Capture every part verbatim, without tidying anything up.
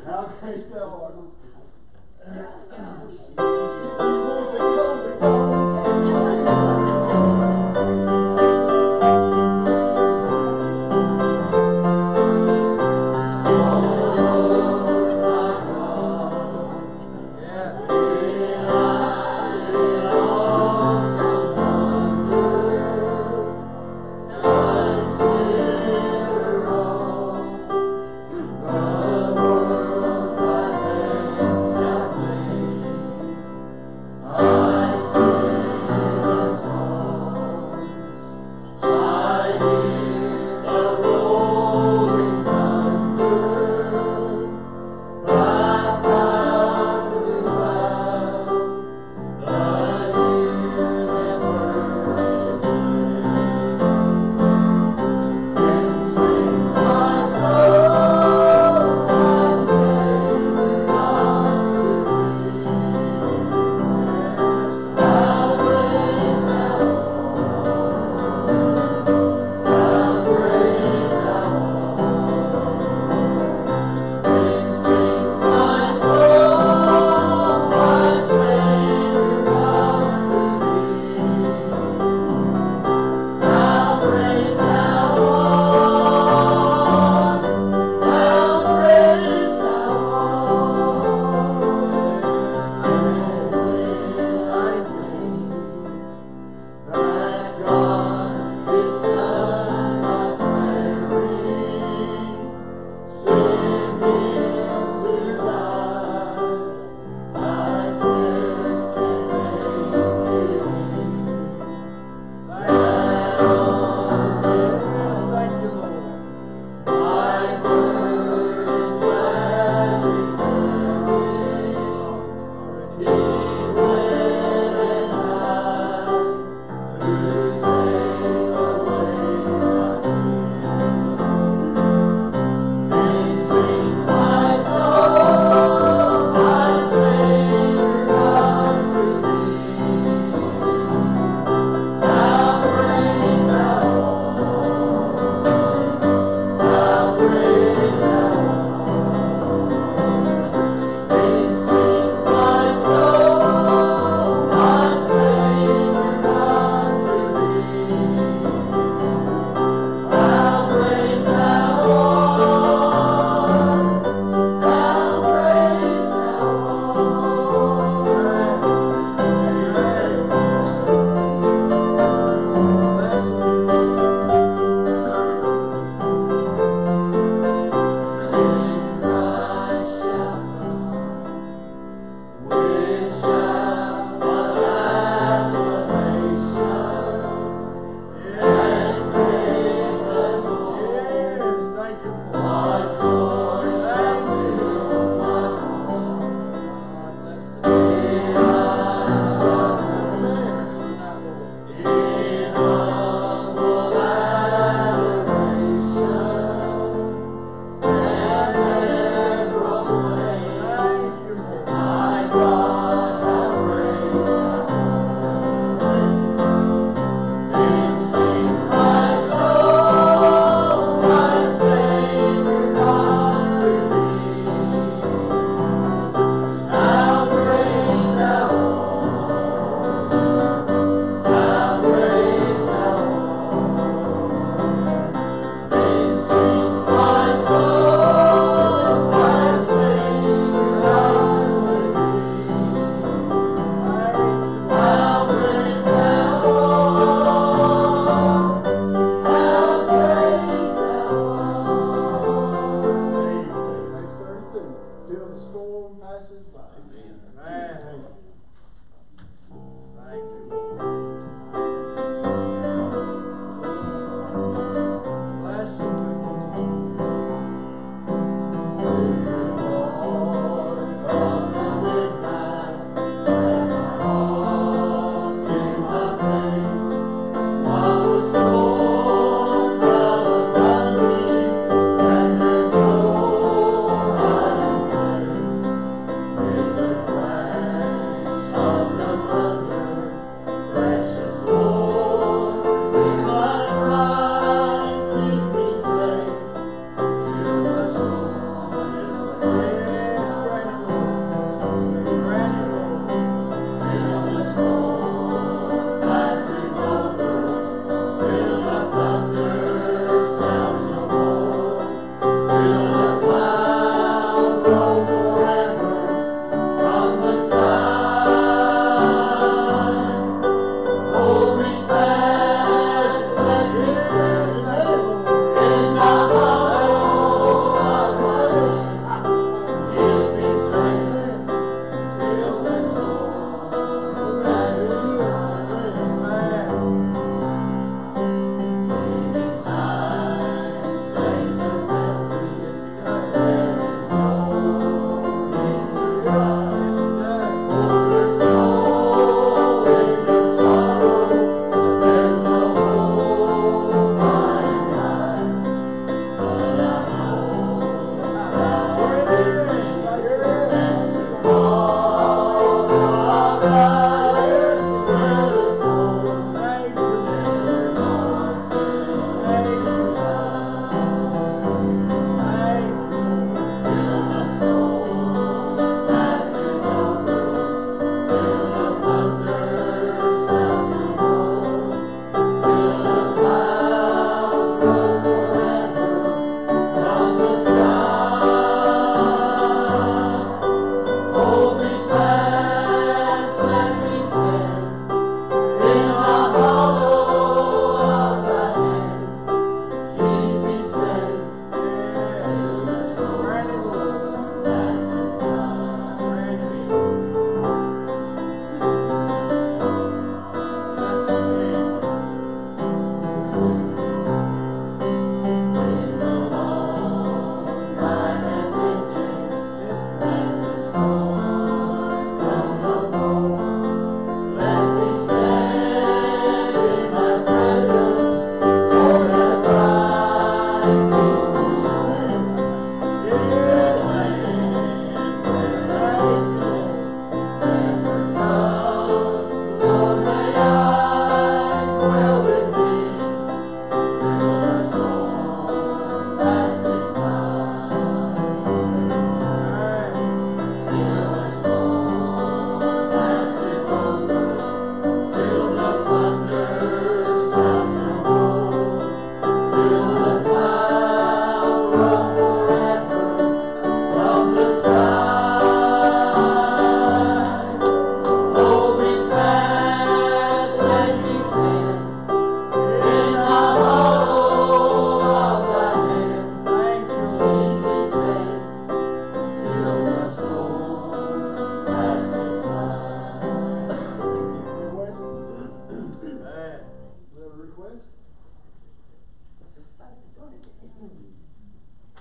The worlds that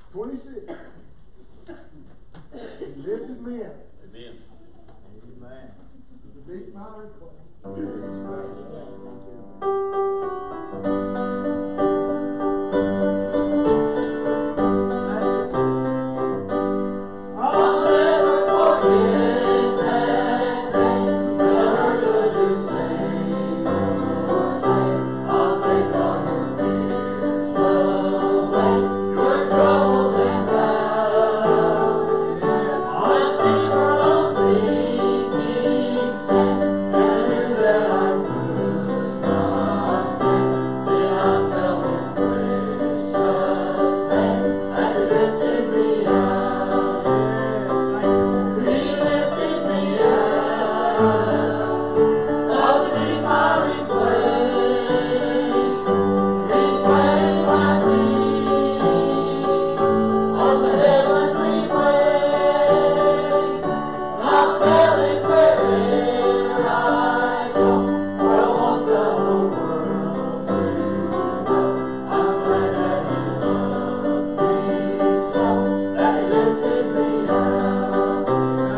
twenty-six. He lifted me up. Amen. Amen. The big mighty clay. I'll never forget that day. Never could you say or say, I'll take all your fears away, your troubles and doubts. When people are sinking sand, and I knew that I could not stand, then I felt His precious hand as He lifted me out. He lifted me out of the deep miry clay. He planted my feet on the heavenly way. I'll tell it wherever I go, for I want the whole world to know. I'm glad that He loved me so, that He lifted me out.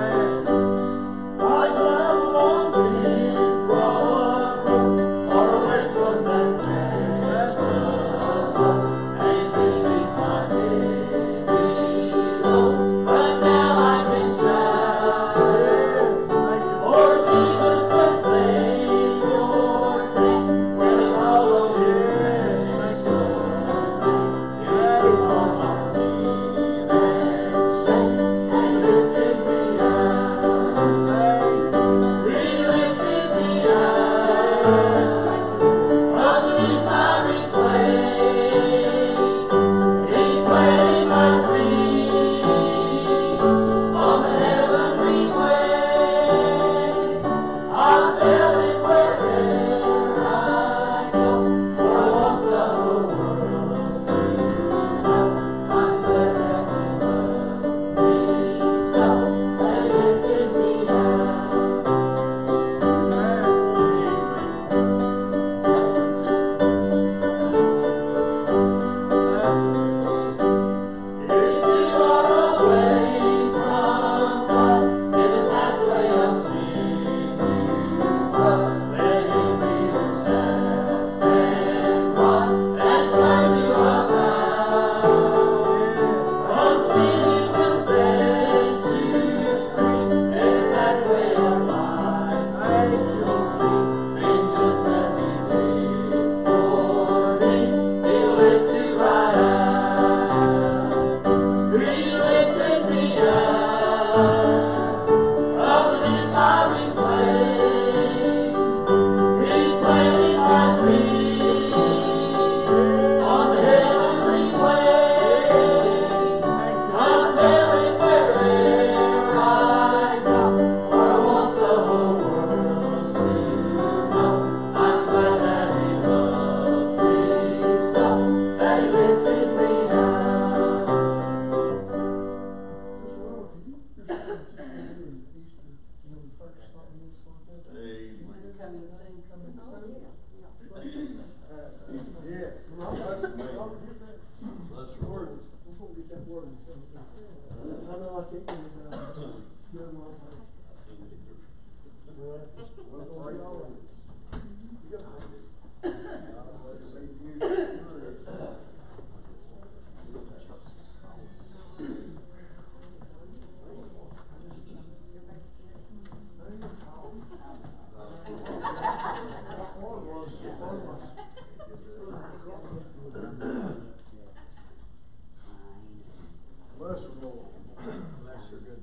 I travel on sin's broad road, far away from that blessed abode, and beneath my heavy load. But now I can shout, for Jesus the Savior came, when I call on His precious name. He took all my sin and shame, and He lifted me out. He lifted me out from the deep miry clay. He planted my feet on the heavenly way. I'll tell it wherever I go, for I want the whole world to know. I'm glad that He loved me so, that He lifted me out. If you are away from God, in the pathway of sin you trod, let Him be your staff and rod, and turn you around. From sin He will set you free, in the pathway of life you'll see, and just as He did for me, He'll lift you right out. He lifted me out from the deep miry clay. He planted my feet on the heavenly way. I'll tell it wherever I go, for I want the whole world to know. I'm glad that He loved me so, that He lifted me out. Yes. Bless your word. We're going to get that word. I know I can't get it out. Get them all right. Well, we're going to be all right. You got Bless the Lord. Bless your good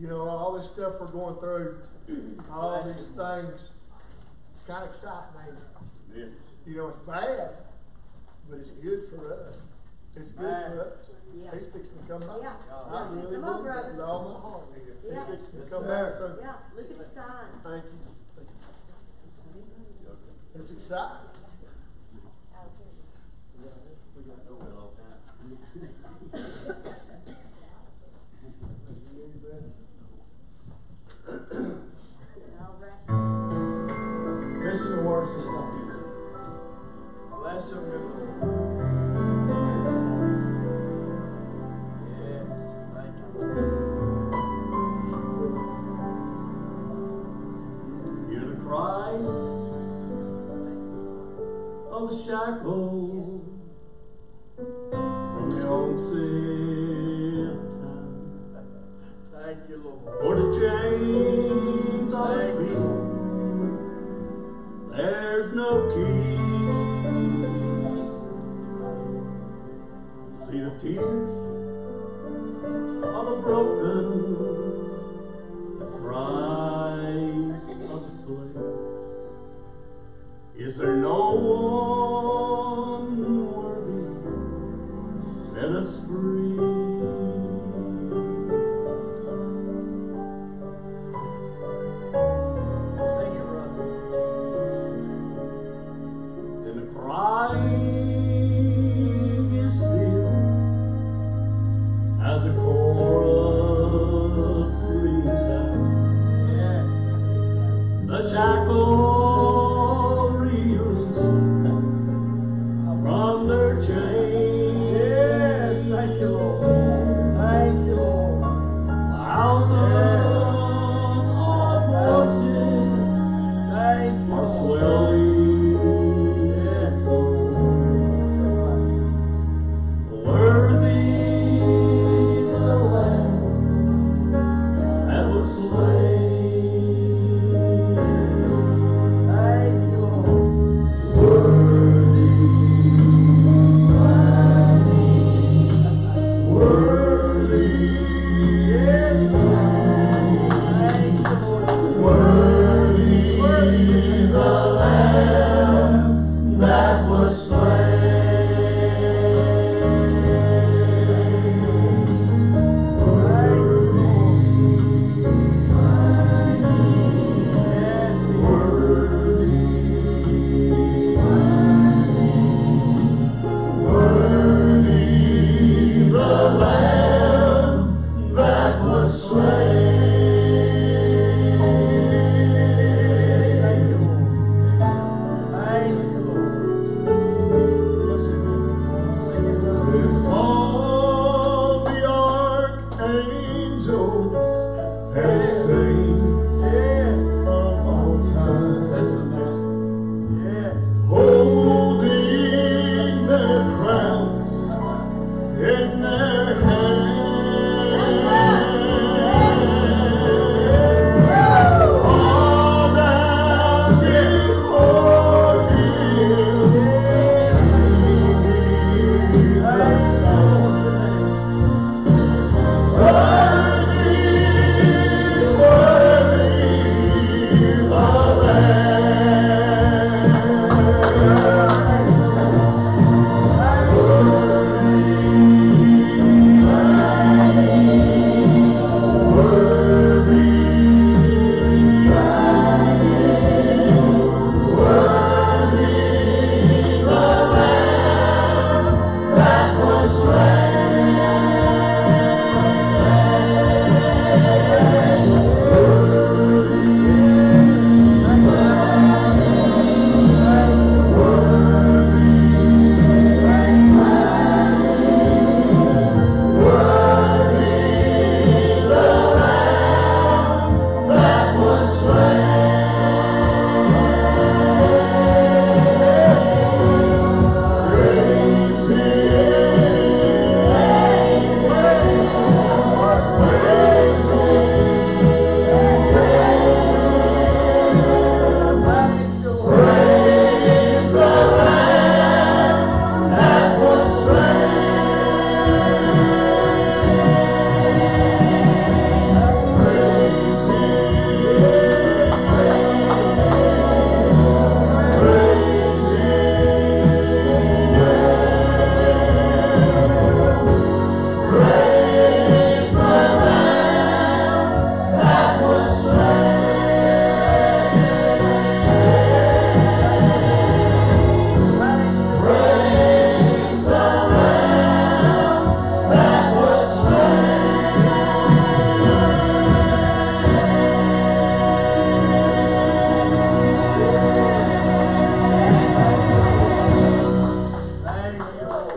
You know, all this stuff we're going through, all these things, it's kind of exciting, ain't it? Yeah. You know, it's bad, but it's good for us. It's good for us. Yeah. He's fixing to come back. Yeah. I really Come on, believe brother. it with all my heart. He's Yeah. fixing to Yes, come sir. back, so Yeah, look at the signs. thank you. It's exciting. All right. Listen to the words of this song. Bless him, Lord. Yes, thank you. Hear the cries of the shackled from the onset time. Thank you, Lord. For the chains on the feet, there's no key. See the tears of the broken, the cries of the slave. Is there no one worthy? Set us free. Sing it, brother. And the crying is still as the chorus rings out. Yes. The shackle released from their chains. Yes, thank you, Lord.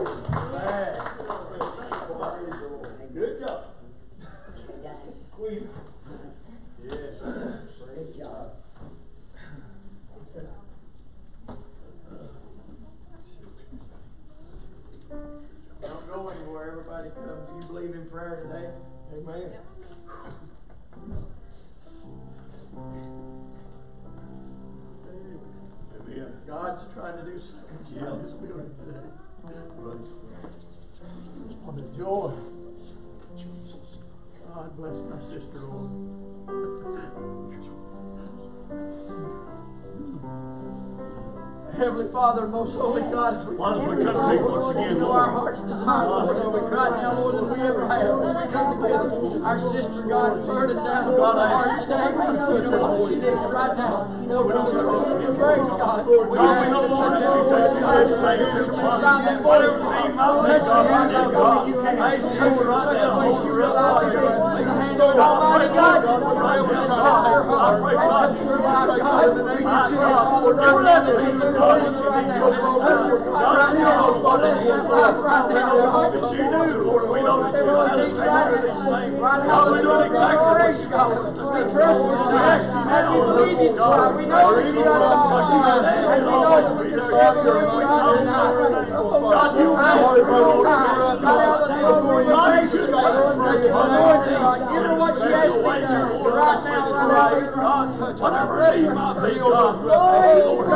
Good job. Queen. Yes. Great job. Don't go anywhere. Everybody comes. You believe in prayer today? Amen. Amen. God's trying to do something in this building today. What a joy. God bless my sister, Lord. Heavenly Father, most holy God, as we Why don't we come to you once again, know Lord? our hearts desire, Lord, right now, Lord, that we ever have. As we come together, our sister, God, burden down, God, our heart today, to do what she needs right now. Lord, we don't know your grace, God. We God, we know, Lord, that you take care of everything. Whatever thing might be, God, right now, God. I ask you to right now, hold her up, God. Almighty God, right now, God. I pray, God, that you right now, in the name of Jesus, whatever that is, God, that you need to do, God, you know what it is, Lord. We know that you do, Lord. We know that you have to take care of these things. God, we know exactly what you're supposed to do. We trust you, we ask you now, Lord. God, we know that you got it all, God. And we know that we can serve you, God, and God, you have it, Lord. God, out of the throne room of grace today, Lord, that you anoint her, God. Give her what she has to do right now, right now, God. Whatever need might be, God. Lord,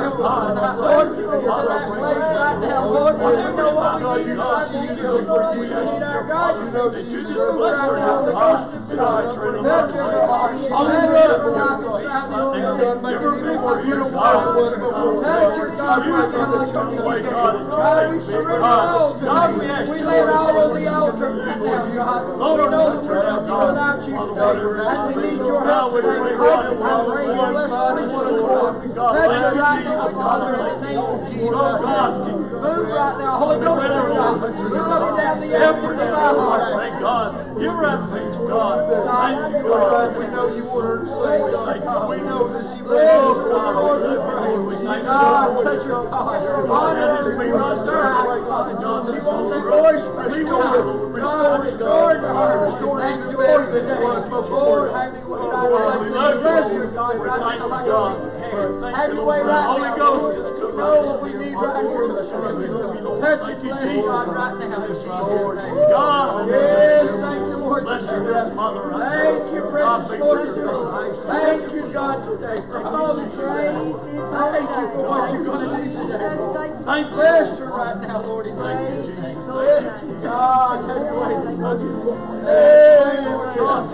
God, Lord, you are to that place right now, Lord. You know what we need, God. You need our God. You know that you just bless her now, the Ghost of God. Let your heart, let her life inside this building. Give her people beautiful houses. Let your God right now, let your way, God. God, we surrender all to you. We lay it all on the altar right now, God. We know that we're nothing without you today. And we need your help today. We hope and pray you bless us one accord. Let your right now, Father, in the name of Jesus. Move right now, Holy Ghost, God. Move up and down the avenues of our heart. Thank God. You're refuge, God. Thank you, God. We know you want her to save, God. We know that she Oh, loves God, Lord. we love you. We God, touch her, God. Honor her, be trust her, God. She wants that voice restored. God, restore to her. Thank you, Lord, today. Lord, have me what God would like to bless her, God, right now, like a have your way right now, Lord. You know what we need right here. Touch and bless God right now, in Jesus' name. God, Yes, thank you, Lord. bless your mother right now. Thank you, precious Lord. Thank you, God, today for all that you do. Thank you for what you're going to do today. Thank you. Bless her right now, Lord. In Jesus' name. God, have your way. Hey, Lord. God,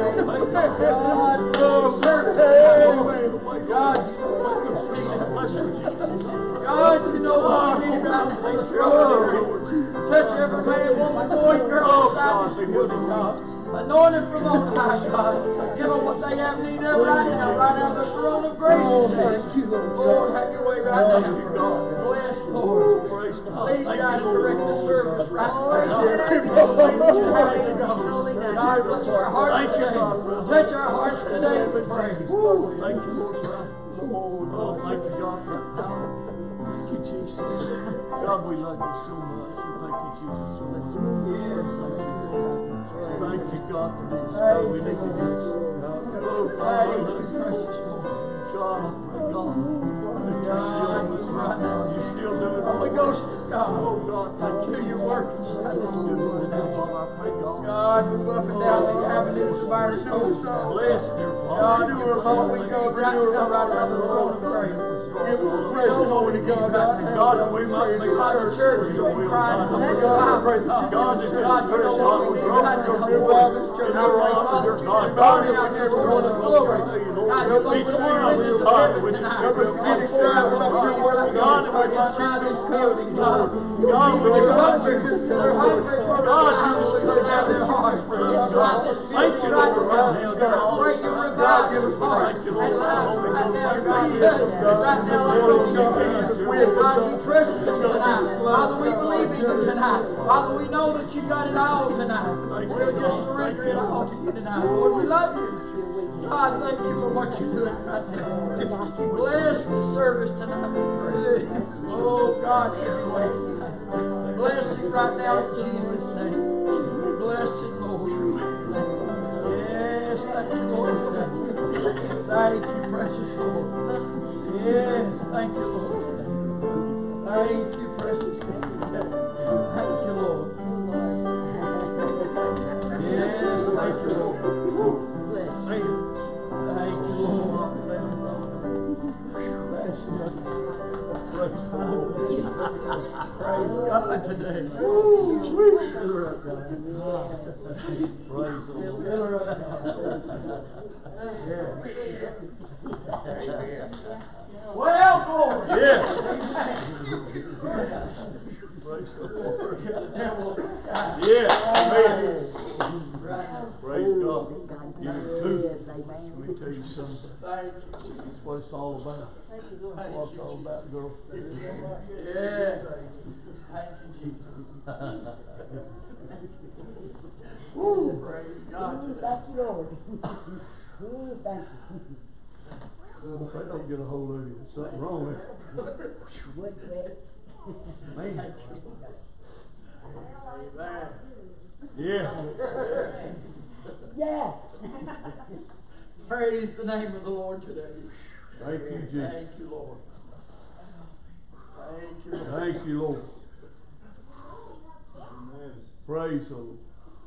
God, oh, hey, God, you know what we need. God, you know what we need right now. Touch every man, woman, boy, girl inside this building, God. Anoint them from on high, God. Give them what they have need of right now, right out of the throne of grace today. Lord, have your way right now. Bless, Lord. Lead, God, and direct the service right now. God, bless our hearts today. Touch our hearts today with praise. Thank you, Lord. Oh, thank you, God, for the power. Thank you, Jesus. God, we love you so much. Thank you, Jesus, so much. Thank you, God, for this. God, we need this. Oh, God, I love you, precious Lord. God, I pray, God, that you're still in this right now. You're still doing it. Holy Ghost, God. Oh, God, thank you. Do your work inside this building Now, today. Father, I pray, God. God, move up and down the avenues of our souls. Bless, dear Father. God, do her home we go right now, right out of the throne of grace. Give us a fresh anointing, God, right now. God, that we might make God, the church has been crying for this time. God, that this God, you know what we need right now. God, This church, I pray, Father, that you burn out everyone of glory. God, you must release the service tonight. And excited about your word, God, inside this building, God. God, would you hungry? They're hungry for the Bible inside their hearts. Inside this building right now. I pray you revive this heart and lives right now, God. Right now, Lord, in your hands. God, we trust you tonight. Father, we believe in you tonight. Father, we know that you got it all tonight. We'll just surrender it all to you tonight. Lord, we love you. God, thank you for what you're doing right now. Bless the service tonight, we pray. Oh, God, every way. Bless it right now in Jesus' name. Bless it, Lord. Yes, thank you, Lord. Thank you, precious Lord. Yes, thank you, Lord. Thank you, precious Lord. Thank you, Lord. Yes, thank you, Lord. Thank you, thank you, Lord. Bless you. Praise the Lord. Praise God today. Praise the Lord. Yeah. Well, glory. Yeah. Praise the Lord. Yeah. Amen. Praise God. Give it to you. Let me tell you something. Thank you. That's what it's all about. That's what it's all about, girl. Yeah. Thank you, Jesus. Woo. Praise God today. Thank you, Lord. Ooh, thank you. Well, if they don't get a hold of you, there's something wrong with it. Wood quick. Man. Amen. Yeah. Yes. Praise the name of the Lord today. Thank you, Jesus. Thank you, Lord. Thank you, Lord. Thank you, Lord. Amen. Praise the Lord.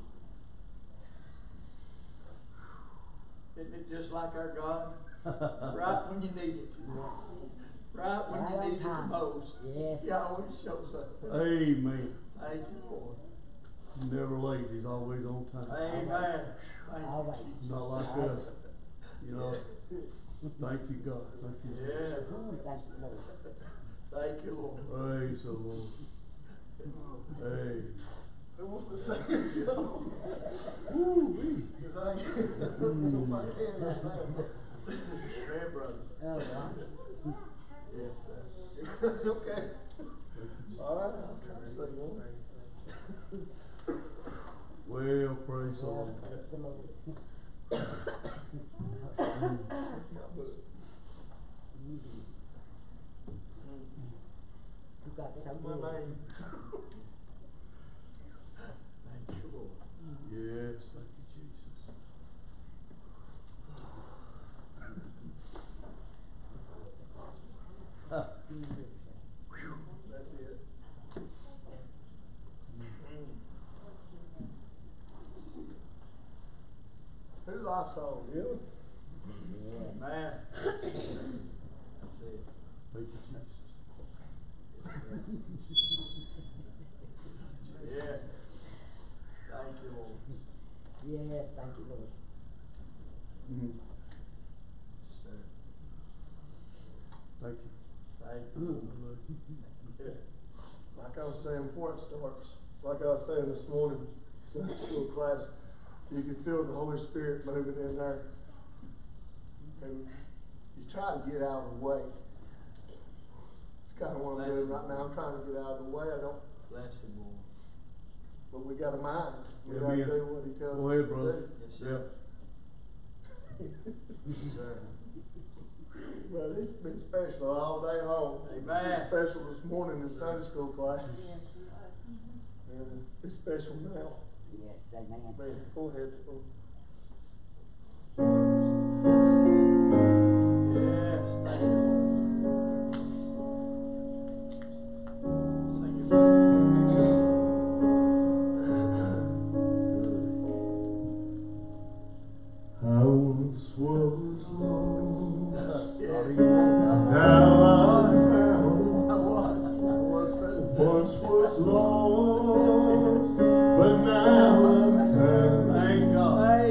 Isn't it just like our God? Right when you need it. Right when you need it the most. Yes. He always shows up. Amen. Thank you, Lord. Never late. He's always on time. Amen. Thank you, Always. Jesus. Not like us. You know. Thank you, God. Thank you. Yeah. Ooh, thank you, Lord. Thank you, Lord. Praise the Lord. Hey. Who wants to sing this song? Woo-wee. Because I can't put my hand in my Yeah, brother. Oh, wow. Yes, sir. Okay. All right, I'll try to sing one. Well, praise the Lord. Praise the Lord. You got some My good. name. Thank you, Lord. Yes, thank you, Jesus. That's it. Who's our song? You? Man. That's it. Thank you, Jesus. Yeah. Thank you, Lord. Yes, thank you, Lord. Mm. Sir. Thank you. Thank you, Lord. Yeah. Like I was saying before it starts, like I was saying this morning, Sunday school class, you can feel the Holy Spirit moving in there. And you try to get out of the way. It's kind of what I'm doing right now. I'm trying to get out of the way. I don't, Bless you, Lord. but we got a mind. We Yeah, got to man. do what He tells Go us ahead, to brother. do. Yes, sir. Sir. But it's been special all day long. Amen. It's special this morning in Sunday school class. And it's special now. Yes, amen. Man, go ahead. Yes, thank you, Lord. Sing it. I once was lost, Yeah. now I'm found. I was. Once was lost, but now I'm found. Thank God.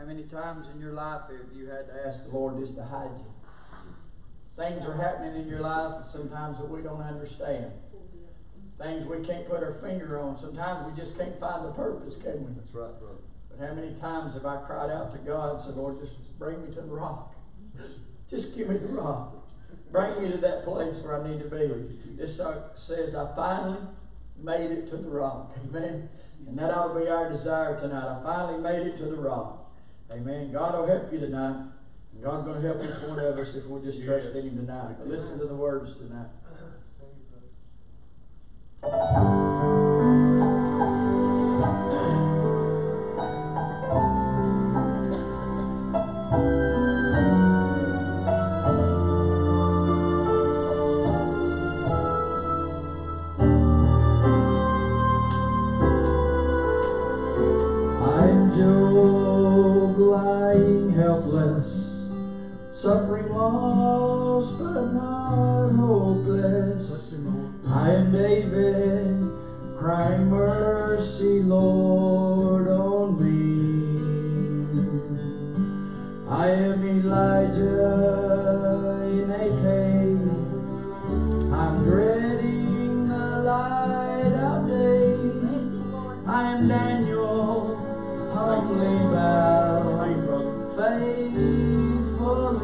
How many times in your life have you had to ask the Lord just to hide you? Things are happening in your life sometimes that we don't understand. Things we can't put our finger on. Sometimes we just can't find the purpose, can we? That's right, brother. But how many times have I cried out to God and said, Lord, just bring me to the rock. Just give me the rock. Bring me to that place where I need to be. This song says, I finally made it to the rock. Amen. And that ought to be our desire tonight. I finally made it to the rock. Amen. God will help you tonight. And God's going to help each one of us if we'll just trust in Him tonight. But listen to the words tonight. I'm Job lying helpless, suffering lost but not hopeless. I am David crying mercy, Lord, on me. I am Elijah in a cave. I'm dreading the light of day. I am Daniel, humbly bow faithfully.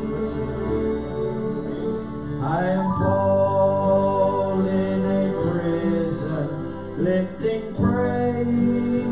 I am Paul in a prison, lifting praise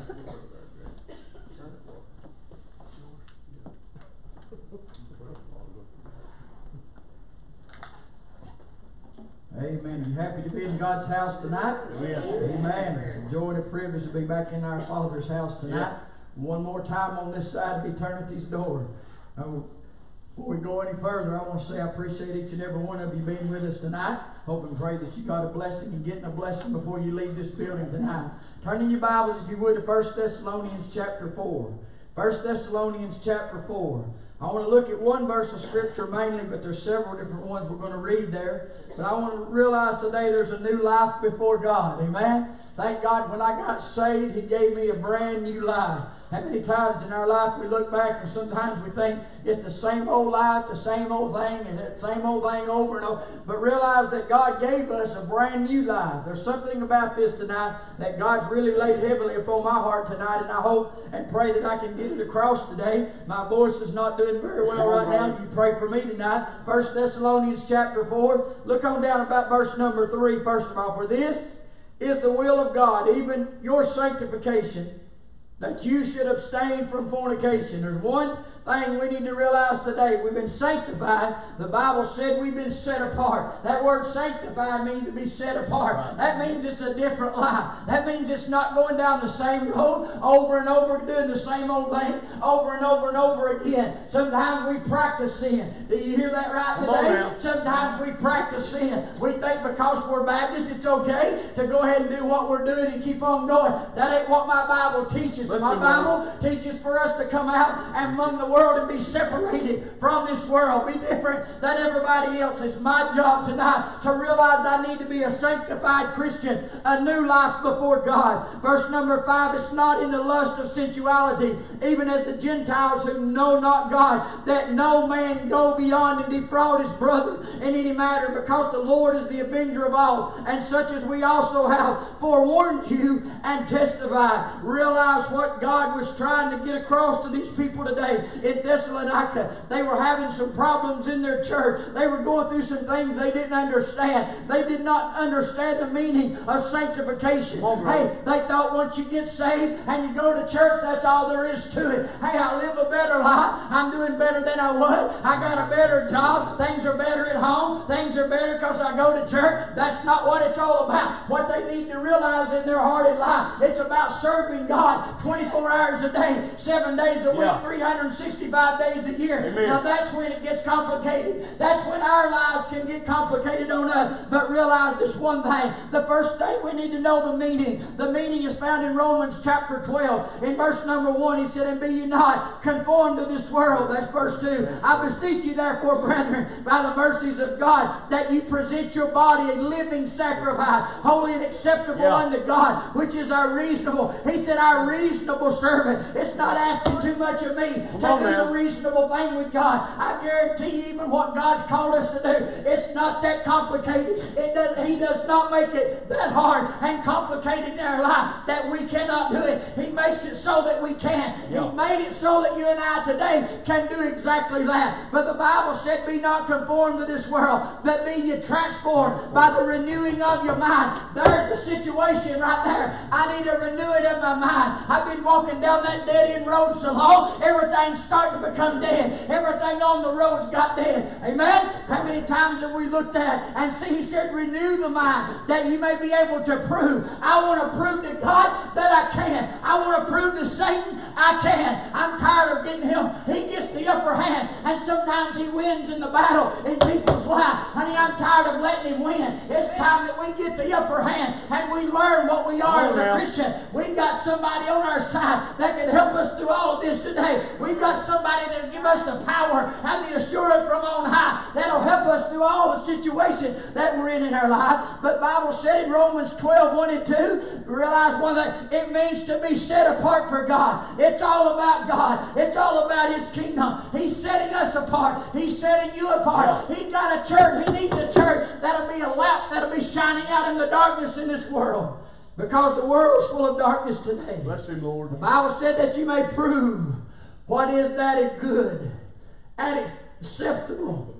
Amen. Are you happy to be in God's house tonight? Amen. Amen. It's a joy and a privilege to be back in our Father's house tonight. Yeah. One more time on this side of eternity's door. Uh, before we go any further, I want to say I appreciate each and every one of you being with us tonight. Hope and pray that you got a blessing and getting a blessing before you leave this building tonight. Turn in your Bibles, if you would, to First Thessalonians chapter four. First Thessalonians chapter four. I want to look at one verse of Scripture mainly, but there's several different ones we're going to read there. But I want to realize today there's a new life before God. Amen? Thank God when I got saved, He gave me a brand new life. How many times in our life we look back and sometimes we think it's the same old life, the same old thing, and that same old thing over and over. But realize that God gave us a brand new life. There's something about this tonight that God's really laid heavily upon my heart tonight, and I hope and pray that I can get it across today. My voice is not doing very well right now. You pray for me tonight. First Thessalonians chapter four. Look on down about verse number three first of all. For this is the will of God, even your sanctification, that you should abstain from fornication. There's one thing we need to realize today. We've been sanctified. The Bible said we've been set apart. That word sanctified means to be set apart. That means it's a different life. That means it's not going down the same road over and over, doing the same old thing over and over and over again. Sometimes we practice sin. Do you hear that right today? Sometimes we practice sin. We think because we're Baptists it's okay to go ahead and do what we're doing and keep on going. That ain't what my Bible teaches. My Bible teaches for us to come out and among the world and be separated from this world, be different than everybody else. It's my job tonight to realize I need to be a sanctified Christian, a new life before God. Verse number five, it's not in the lust of sensuality, even as the Gentiles who know not God, that no man go beyond and defraud his brother in any matter, because the Lord is the avenger of all, and such as we also have forewarned you and testify. Realize what God was trying to get across to these people today. In Thessalonica, they were having some problems in their church. They were going through some things they didn't understand. They did not understand the meaning of sanctification. Hey, they thought once you get saved and you go to church, that's all there is to it. Hey, I live a better life. I'm doing better than I was. I got a better job. Things are better at home. Things are better because I go to church. That's not what it's all about. What they need to realize in their heart and life, it's about serving God twenty-four hours a day, seven days a week, yeah. three hundred sixty-five days a year. Amen. Now that's when it gets complicated. That's when our lives can get complicated on us. But realize this one thing. The first thing we need to know the meaning. The meaning is found in Romans chapter twelve. In verse number one, he said, and be ye not conformed to this world. That's verse two. I beseech you therefore, brethren, by the mercies of God, that ye present your body a living sacrifice, holy and acceptable yeah. unto God, which is our reasonable. He said, our reasonable servant. It's not asking too much of me to do the reasonable thing with God. I guarantee you, even what God's called us to do, it's not that complicated. It does, He does not make it that hard and complicated in our life that we cannot do it. He makes it so that we can. Yeah. He made it so that you and I today can do exactly that. But the Bible said, be not conformed to this world, but be ye transformed by the renewing of your mind. There's the situation right there. I need a renewing of my mind. I've been walking down that dead-end road so long, everything's starting to become dead. Everything on the road's got dead. Amen? How many times have we looked at and see, he said, renew the mind that you may be able to prove. I want to prove to God that I can. I want to prove to Satan I can. I'm tired of getting him. He gets the upper hand, and sometimes he wins in the battle in people's lives. Honey, I'm tired of letting him win. It's time that we get the upper hand and we learn what we are as a Christian. We've got somebody on our side that can help us through all of this today. We've got somebody that will give us the power and the assurance from on high that'll help us through all the situations that we're in in our life. But the Bible said in Romans twelve, one and two, realize one thing, it means to be set apart for God. It's all about God. It's all about His kingdom. He's setting us apart. He's setting you apart. He's got a church. He needs a church that'll be a lamp that'll be shining out in the darkness in this world. Because the world is full of darkness today. Bless Him, Lord. The Bible said that you may prove what is that is good and acceptable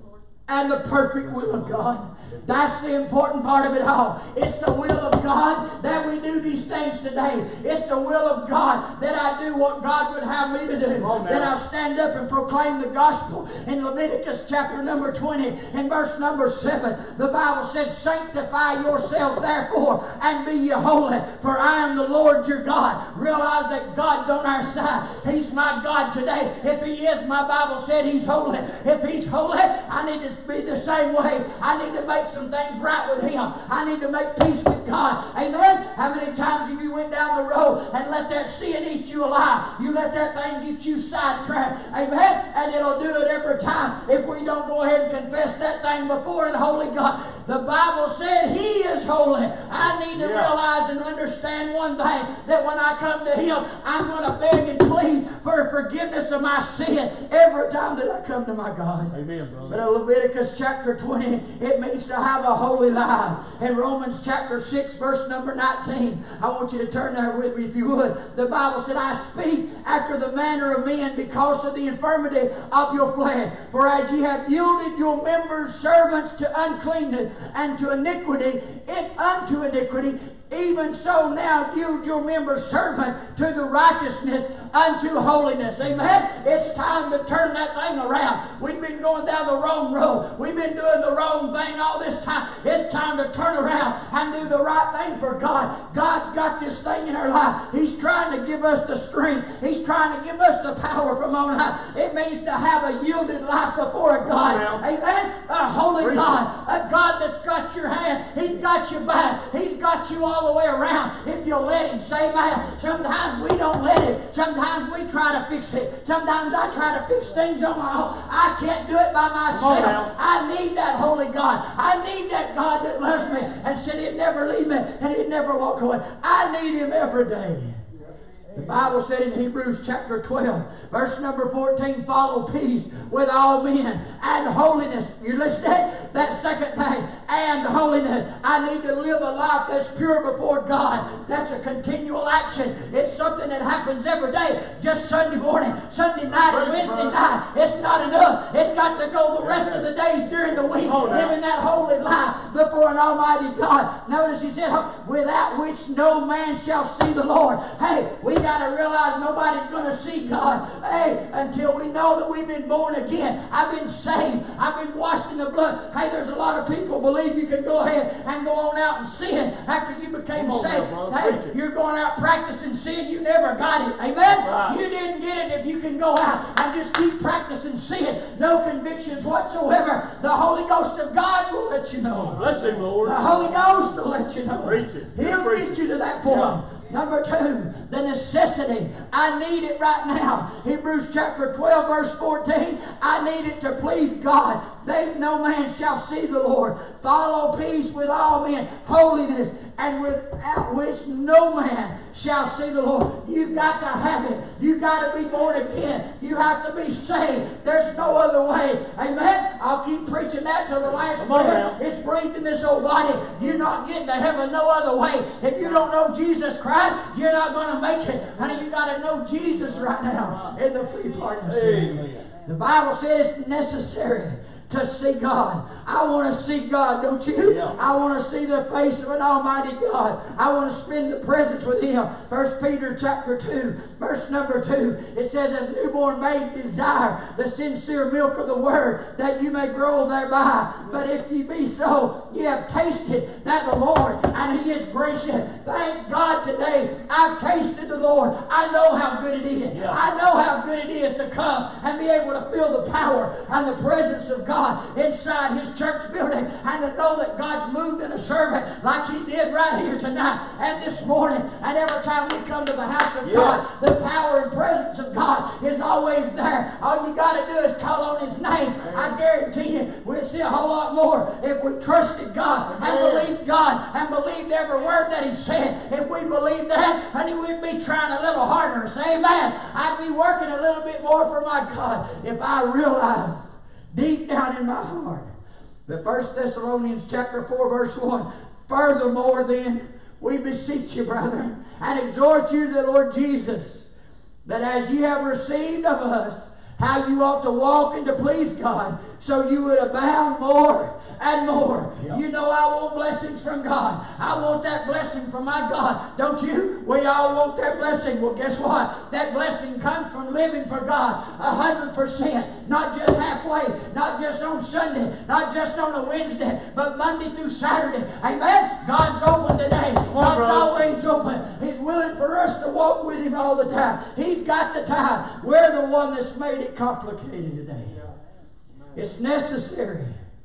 and the perfect will of God. That's the important part of it all. It's the will of God that we do these things today. It's the will of God that I do what God would have me to do. That I stand up and proclaim the gospel. In Leviticus chapter number twenty, in verse number seven, the Bible says, sanctify yourselves therefore and be ye holy, for I am the Lord your God. Realize that God's on our side. He's my God today. If He is, my Bible said He's holy. If He's holy, I need to be the same way. I need to make some things right with Him. I need to make peace with God. Amen? How many times have you went down the road and let that sin eat you alive? You let that thing get you sidetracked. Amen? And it'll do it every time if we don't go ahead and confess that thing before an holy God. The Bible said He is holy. I need to yeah. realize and understand one thing, that when I come to Him, I'm going to beg and plead for forgiveness of my sin every time that I come to my God. Amen, brother. But in Leviticus chapter twenty, it means to have a holy life. In Romans chapter six, verse number nineteen, I want you to turn there with me if you would. The Bible said, I speak after the manner of men because of the infirmity of your flesh. For as ye have yielded your members servants to uncleanness and to iniquity, and unto iniquity, even so now yield your members servant to the righteousness unto holiness. Amen? It's time to turn that thing around. We've been going down the wrong road. We've been doing the wrong thing all this time. It's time to turn around and do the right thing for God. God's got this thing in our life. He's trying to give us the strength. He's trying to give us the power from on high. It means to have a yielded life before a God. Amen? A holy God. A God that's got your hand. He's got your back. He's got you all the way around if you'll let Him. Say, man, sometimes we don't let Him. Sometimes we try to fix it. Sometimes I try to fix things on my own. I can't do it by myself. I need that holy God. I need that God that loves me and said He'd never leave me and He'd never walk away. I need Him every day. The Bible said in Hebrews chapter twelve, verse number fourteen, follow peace with all men and holiness. You listen to that? That second thing, and holiness. I need to live a life that's pure before God. That's a continual action. It's something that happens every day. Just Sunday morning, Sunday night, and Wednesday night. It's not enough. It's got to go the rest of the days during the week, living that holy life before an almighty God. Notice He said, without which no man shall see the Lord. Hey, we got to realize nobody's going to see God, hey, until we know that we've been born again. I've been saved. I've been washed in the blood. Hey, there's a lot of people believe you can go ahead and go on out and sin after you became on, saved. bro, hey, you're going out practicing sin. You never got it. Amen? Right. You didn't get it if you can go out and just keep practicing sin. No convictions whatsoever. The Holy Ghost of God will let you know. Bless Him, Lord. The Holy Ghost will let you know. Preach it. He'll Preach get it. you to that point. Yeah. Number two, the necessity. I need it right now. Hebrews chapter twelve, verse fourteen. I need it to please God. They, no man shall see the Lord. Follow peace with all men, holiness, and without which no man shall see the Lord. You've got to have it. You've got to be born again. You have to be saved. There's no other way. Amen? I'll keep preaching that till the last breath. It's breathed in this old body. You're not getting to heaven no other way. If you don't know Jesus Christ, you're not going to make it. Honey, you got to know Jesus right now in the free pardon of sin. The Bible says it's necessary to see God. I want to see God, don't you? Yeah. I want to see the face of an almighty God. I want to spend the presence with Him. First Peter chapter two, verse number two. It says, as newborn babes desire the sincere milk of the word, that you may grow thereby. But if ye be so, ye have tasted that the Lord, and He is gracious. Thank God today, I've tasted the Lord. I know how good it is. Yeah. I know how good it is to come and be able to feel the power and the presence of God inside His church building, and to know that God's moved in a servant like He did right here tonight and this morning, and every time we come to the house of yeah. God, the power and presence of God is always there. All you got to do is call on His name. I guarantee you we'll see a whole lot more if we trusted God and believed God and believed every word that He said. If we believed that, honey, we'd be trying a little harder. Say amen. I'd be working a little bit more for my God if I realized deep down in my heart. The First Thessalonians chapter four, verse one. Furthermore then, we beseech you, brethren, and exhort you, the Lord Jesus, that as ye have received of us how you ought to walk and to please God, so you would abound more and more. Yep. You know, I want blessings from God. I want that blessing from my God. Don't you? We all want that blessing. Well, guess what? That blessing comes from living for God a hundred percent. Not just halfway. Not just on Sunday. Not just on a Wednesday. But Monday through Saturday. Amen? God's open today. God's always open. He's willing for us to walk with Him all the time. He's got the time. We're the one that's made it complicated today. It's necessary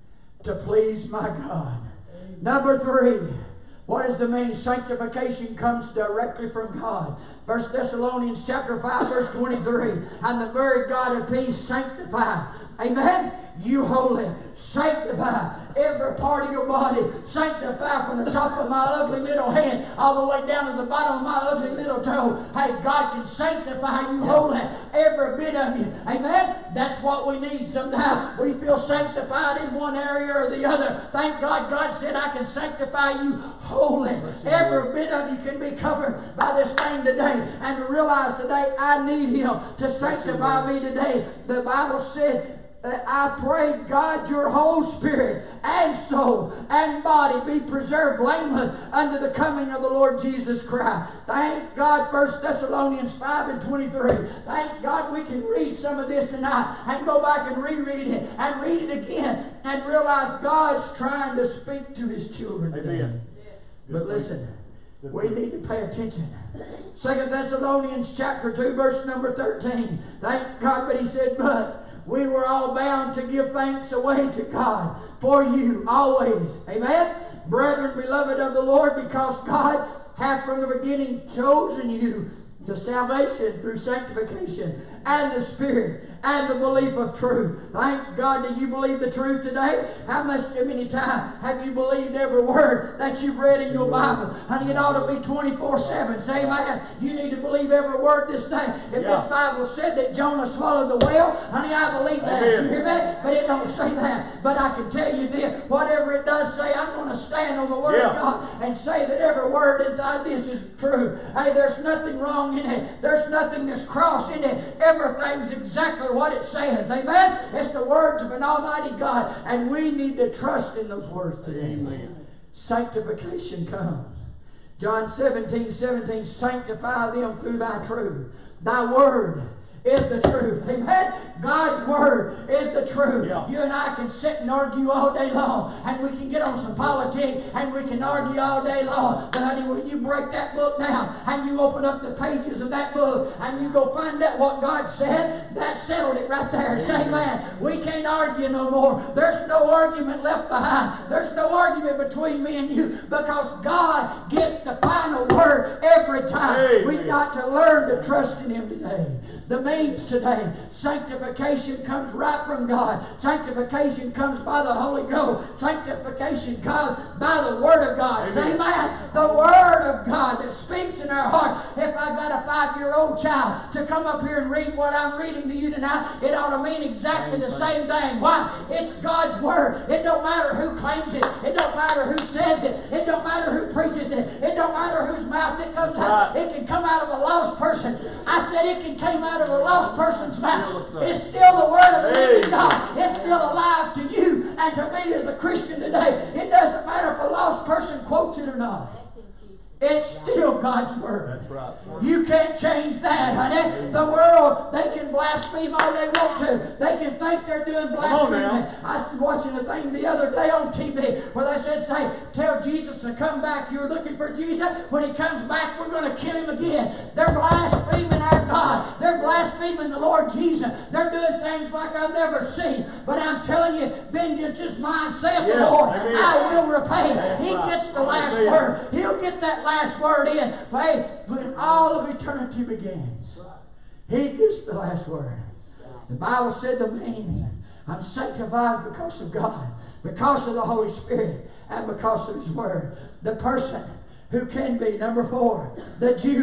to please my God. Number three, what does the mean? Sanctification comes directly from God. First Thessalonians chapter five, verse twenty-three. And the very God of peace sanctify. Amen? You holy. Sanctify every part of your body. Sanctify from the top of my ugly little hand all the way down to the bottom of my ugly little toe. Hey, God can sanctify you holy. Every bit of you. Amen? That's what we need. Sometimes we feel sanctified in one area or the other. Thank God, God said, I can sanctify you holy. Every bit of you can be covered by this thing today. And to realize today, I need Him to sanctify me today. The Bible said, I pray, God, your whole spirit and soul and body be preserved blameless unto the coming of the Lord Jesus Christ. Thank God, First Thessalonians five and twenty-three. Thank God we can read some of this tonight and go back and reread it and read it again and realize God's trying to speak to His children today. Amen. But listen, we need to pay attention. Second Thessalonians chapter two, verse number thirteen. Thank God, but he said, but we were all bound to give thanks away to God for you always. Amen? Brethren, beloved of the Lord, because God hath from the beginning chosen you to salvation through sanctification and the Spirit and the belief of truth. Thank God. Do you believe the truth today? How much, how many times have you believed every word that you've read in your Bible? Honey, it ought to be twenty-four seven. Say amen. You need to believe every word this day. If yeah. this Bible said that Jonah swallowed the whale, honey, I believe that. Amen. You hear me? But it don't say that. But I can tell you this, whatever it does say, I'm going to stand on the Word yeah. of God and say that every word inside this is true. Hey, there's nothing wrong in it. There's nothing that's cross in it. Everything's exactly what it says. Amen? It's the words of an almighty God. And we need to trust in those words today. Amen. Sanctification comes. John seventeen, seventeen, sanctify them through thy truth. Thy word is the truth. Amen? God's word is the truth. Yeah. You and I can sit and argue all day long, and we can get on some politics, and we can argue all day long. But honey, when you break that book down, and you open up the pages of that book, and you go find out what God said, that settled it right there. Say amen. We can't argue no more. There's no argument left behind. There's no argument between me and you, because God gets the final word every time. Amen. We've got to learn to trust in Him today. The means today, sanctification comes right from God. Sanctification comes by the Holy Ghost. Sanctification comes by the Word of God. Amen. Say amen. The Word of God that speaks in our heart. If I got a five-year-old child to come up here and read what I'm reading to you tonight, it ought to mean exactly the same thing. Why? It's God's Word. It don't matter who claims it. It don't matter who says it. It don't matter who preaches it. It don't matter whose mouth it comes out. It can come out of a lost person. I said it can come out of a lost person's mouth. It's still the Word of the living God. It's still alive to you and to me as a Christian today. It doesn't matter if a lost person quotes it or not. It's still God's Word. That's right. You can't change that, honey. The world, they can blaspheme all they want to. They can think they're doing blasphemy. I was watching a thing the other day on T V where they said, say, tell Jesus to come back. You're looking for Jesus. When He comes back, we're going to kill Him again. They're blaspheming our God. They're blaspheming the Lord Jesus. They're doing things like I've never seen. But I'm telling you, vengeance is mine, saith the Lord. Amen. I will repay. That's he right. gets the last Amen. Word. He'll get that last Last word in. Hey, when all of eternity begins, He gets the last word. The Bible said the meaning, I'm sanctified because of God, because of the Holy Spirit, and because of His Word. The person who can be, number four, the Jews.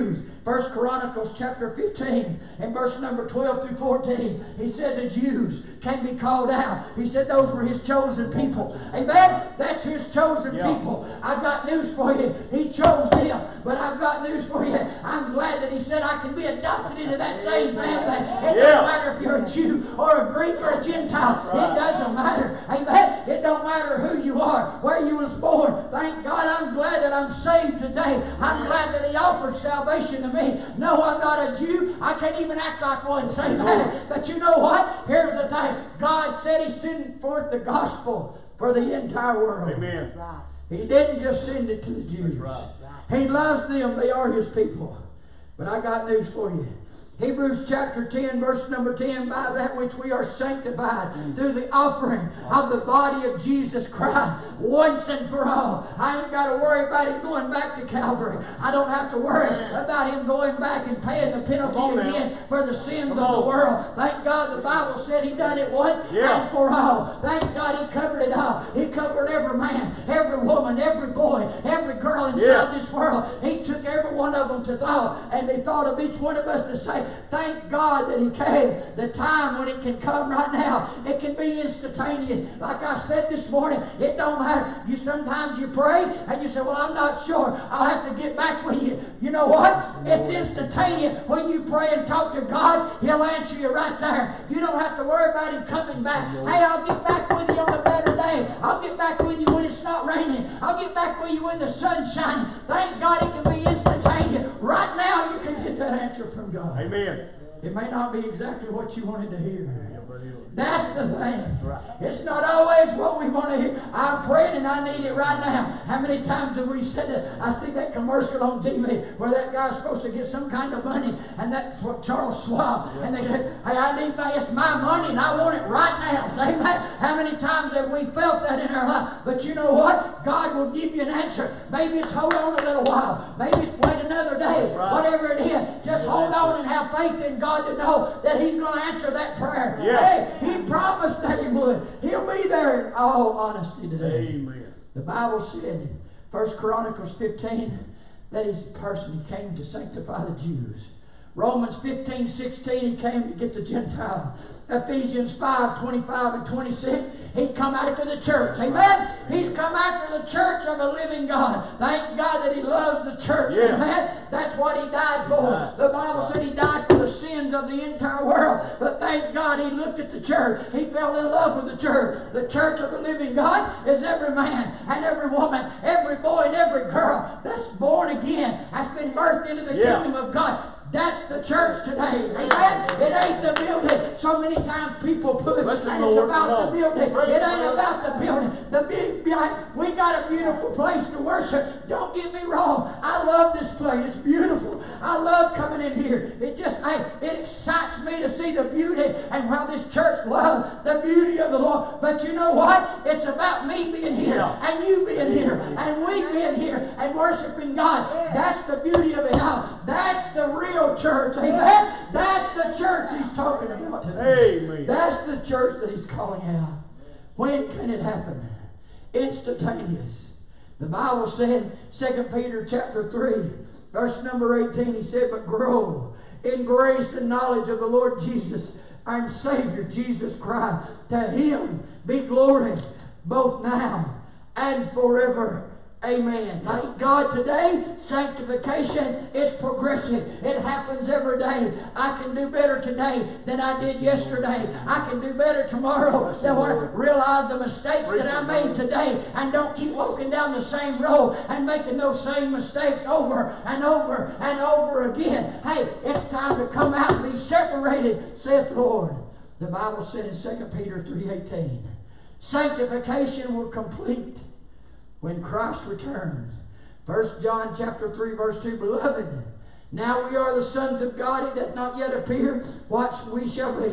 First Chronicles chapter fifteen and verse number twelve through fourteen. He said the Jews can be called out. He said those were his chosen people. Amen? That's his chosen Yeah. people. I've got news for you. He chose them. But I've got news for you. I'm glad that he said I can be adopted into that same family. It Yeah. doesn't matter if you're a Jew or a Greek or a Gentile. Right. It doesn't matter. Amen? It don't matter who you are, where you was born. Thank God I'm glad that I'm saved today. I'm glad that he offered salvation to me. No, I'm not a Jew. I can't even act like one. Say that. But you know what? Here's the thing. God said he sent forth the gospel for the entire world. Amen. Right. He didn't just send it to the Jews. right. He loves them. They are his people. But I got news for you. Hebrews chapter ten, verse number ten, by that which we are sanctified through the offering of the body of Jesus Christ once and for all. I ain't got to worry about him going back to Calvary. I don't have to worry about him going back and paying the penalty on again now. for the sins Come of the on. world. Thank God the Bible said he done it once Yeah. and for all. Thank God he covered it all. He covered every man, every woman, every boy, every girl inside Yeah. this world. He took every one of them to thought, and he thought of each one of us to say, thank God that he came. The time when it can come right now, it can be instantaneous. Like I said this morning, it don't matter. You sometimes you pray and you say, well, I'm not sure. I'll have to get back with you. You know what? It's instantaneous. When you pray and talk to God, he'll answer you right there. You don't have to worry about him coming back. Hey, I'll get back with you on a better day. I'll get back with you when it's not raining. I'll get back with you when the sun's shining. Thank God it can be instantaneous. Right now you can get that answer from God. Amen. It may not be exactly what you wanted to hear. Yeah, but it- That's the thing. It's not always what we want to hear. I'm praying and I need it right now. How many times have we said that? I see that commercial on T V where that guy's supposed to get some kind of money, and that's what Charles Schwab. And they go, hey, I need my, it's my money and I want it right now. Say that. How many times have we felt that in our life? But you know what? God will give you an answer. Maybe it's hold on a little while. Maybe it's wait another day. right. Whatever it is, just hold on and have faith in God to know that he's going to answer that prayer. Yeah. Hey, he promised that he would. He'll be there in all honesty today. Amen. The Bible said in First Chronicles fifteen that he's the person he came to sanctify the Jews. Romans fifteen sixteen, he came to get the Gentile. Ephesians five twenty-five and twenty-six, he come after the church. Amen? He's come after the church of a living God. Thank God that he loves the church. Yeah. Amen? That's what he died for. The Bible said he died for the sins of the entire world. But thank God he looked at the church. He fell in love with the church. The church of the living God is every man and every woman, every boy and every girl that's born again, that's been birthed into the Yeah. kingdom of God. That's the church today. Amen? It ain't the building. So many times people put, Listen, and it's Lord, about come the on. building. Praise It ain't God. about the building. The big, behind, we got a beautiful place to worship. Don't get me wrong. I love this place. It's beautiful. I love coming in here. It just, hey, it excites me to see the beauty and how this church loves the beauty of the Lord. But you know what? It's about me being here Yeah. and you being here and we being here and worshiping God. That's the beauty of it all. That's the real church. Amen. That's the church he's talking about today. Amen. That's the church that he's calling out. When can it happen? Instantaneous. The Bible said, Second Peter chapter three, verse number eighteen, he said, but grow in grace and knowledge of the Lord Jesus, our Savior, Jesus Christ. To him be glory both now and forever. Amen. Thank God today, sanctification is progressive. It happens every day. I can do better today than I did yesterday. I can do better tomorrow than what I realize the mistakes that I made today and don't keep walking down the same road and making those same mistakes over and over and over again. Hey, it's time to come out and be separated, saith the Lord. The Bible said in Second Peter three eighteen, sanctification will complete when Christ returns. First John chapter three, verse two, beloved, now we are the sons of God. It doth not yet appear what we shall be.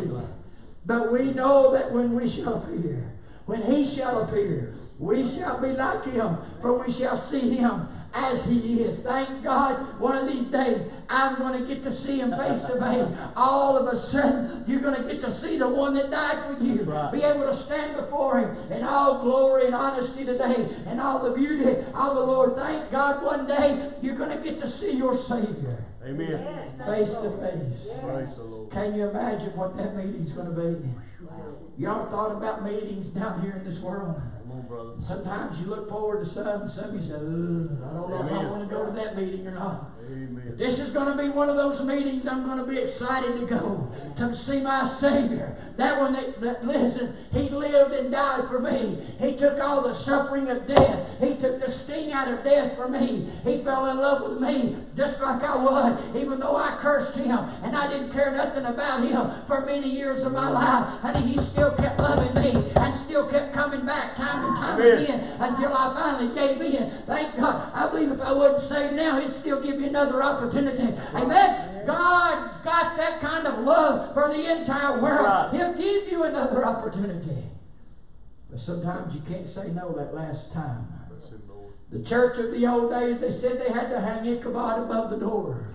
But we know that when we shall appear, when he shall appear, we shall be like him, for we shall see him as he is. Thank God, one of these days, I'm going to get to see him face to face. All of a sudden, you're going to get to see the one that died for you. Right. Be able to stand before him in all glory and honesty today, and all the beauty of the Lord. Thank God, one day, you're going to get to see your Savior. Amen. Face to face. Praise the Lord. Can you imagine what that meeting's going to be? Y'all thought about meetings down here in this world? Come on, brother. Sometimes you look forward to some, some you say, "Ugh, I don't know if I Amen. want to go to that meeting or not." Amen. This is going to be one of those meetings I'm going to be excited to go to see my Savior. That one that, that, listen, He lived and died for me. He took all the suffering of death. He took the sting out of death for me. He fell in love with me just like I was, even though I cursed Him and I didn't care nothing about Him for many years of my life. And He still kept loving me and still kept coming back time and time Amen. again until I finally gave in. Thank God. I believe if I wasn't saved now, He'd still give me another opportunity. Amen. God's got that kind of love for the entire world. He'll give you another opportunity. But sometimes you can't say no that last time. The church of the old days, they said they had to hang Ichabod above the door.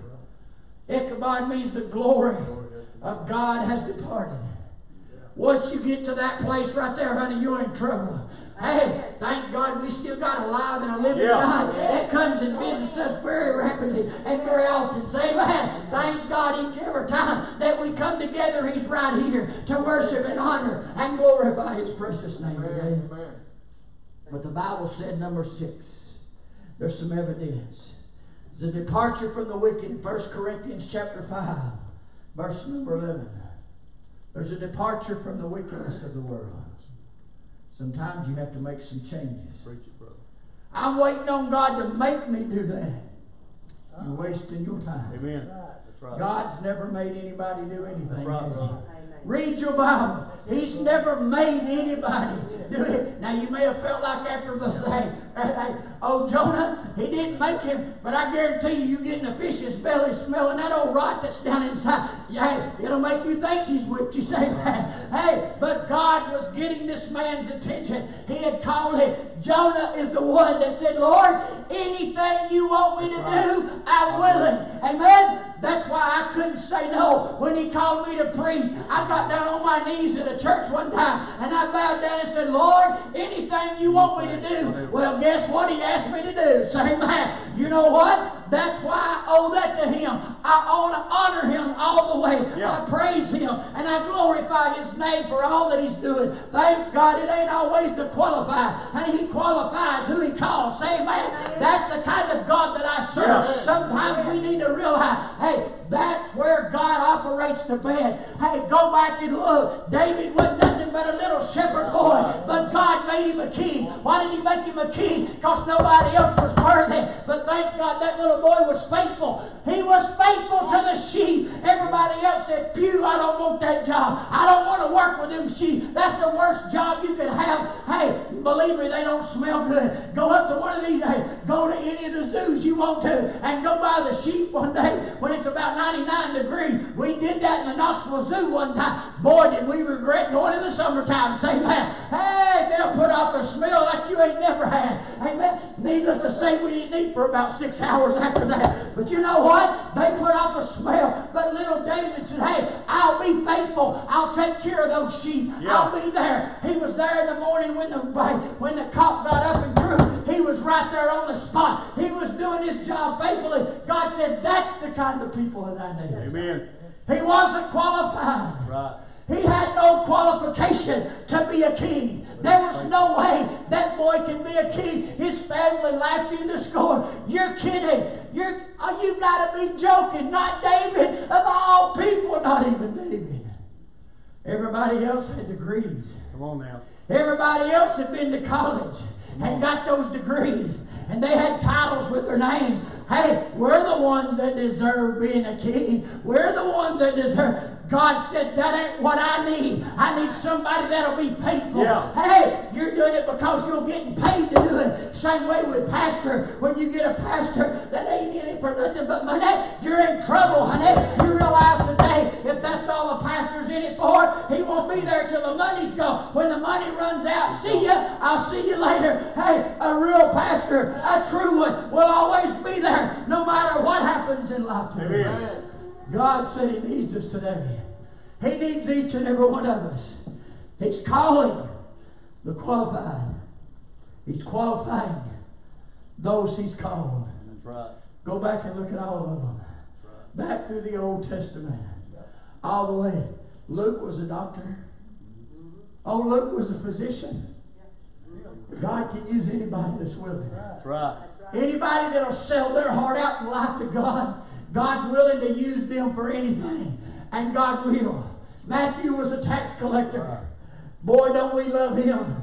Ichabod means the glory of God has departed. Once you get to that place right there, honey, you're in trouble. Hey, thank God we still got a live and a living Yeah. God that comes and visits us very rapidly and very often. Say amen. Thank God each every time that we come together, He's right here to worship and honor and glorify His precious name today. But the Bible said, number six, there's some evidence. The departure from the wicked, First Corinthians chapter five, verse number eleven. There's a departure from the wickedness of the world. Sometimes you have to make some changes. Preach it, brother. I'm waiting on God to make me do that. You're wasting your time. Amen. That's right. God's never made anybody do anything. That's right, has He? brother. Read your Bible. He's never made anybody do it. Now you may have felt like after the thing, hey, oh Jonah, he didn't make him, but I guarantee you, you get in a fish's belly smelling that old rot that's down inside. Yeah, it'll make you think he's whipped you. Say that. Hey, but God was getting this man's attention. He had called him. Jonah is the one that said, Lord, anything you want me to do, I'm willing. Amen. That's why I couldn't say no when He called me to preach. I got down on my knees at a church one time and I bowed down and said, Lord, anything you want me to do. Well, guess what He asked me to do? Say, man, you know what? That's why I owe that to Him. I want to honor Him all the way. Yeah. I praise Him and I glorify His name for all that He's doing. Thank God it ain't always the qualified. And He qualifies who He calls. Say, man, that's the kind of God that I serve. Yeah. Sometimes we need to realize, hey, that's where God operates the bed. Hey, go back and look. David wasn't nothing but a little shepherd boy, but God made him a king. Why did He make him a king? Because nobody else was worthy. But thank God that little boy was faithful. He was faithful to the sheep. Everybody else said, pew, I don't want that job. I don't want to work with them sheep. That's the worst job you could have. Hey, believe me, they don't smell good. Go up to one of these days. Go to any of the zoos you want to and go by the sheep one day when it's about ninety-nine degrees. We did that in the Knoxville Zoo one time. Boy, did we regret going in the summertime. Say, man, hey, they'll put off a smell like you ain't never had. Amen. Needless to say, we didn't eat for about six hours after that. But you know what? They put off a smell. But little David said, hey, I'll be faithful. I'll take care of those sheep. Yeah. I'll be there. He was there in the morning when the, when the cock got up and grew. He was right there on the spot. He was doing his job faithfully. God said, that's the kind of people that I need. Amen. He wasn't qualified. Right. He had no qualification to be a king. There was no way that boy can be a king. His family laughed him to scorn. You're kidding. You're, oh, you got to be joking. Not David. Of all people, not even David. Everybody else had degrees. Come on now. Everybody else had been to college and got those degrees. And they had titles with their name. Hey, we're the ones that deserve being a king. We're the ones that deserve. God said, that ain't what I need. I need somebody that'll be faithful. Yeah. Hey, you're doing it because you're getting paid to do it. Same way with pastor. When you get a pastor that ain't in it for nothing but money, you're in trouble, honey. You realize today, if that's all the pastor's in it for, he won't be there till the money's gone. When the money runs out, see ya. I'll see you later. Hey, a real pastor, a true one, will always be there no matter what happens in life. Amen. God said He needs us today. He needs each and every one of us. He's calling the qualified. He's qualifying those He's called. That's right. Go back and look at all of them. back through the Old Testament, all the way. Luke was a doctor. Oh, Luke was a physician. God can use anybody that's willing. That's right. Anybody that'll sell their heart out in life to God, God's willing to use them for anything. And God will. Matthew was a tax collector. Boy, don't we love him.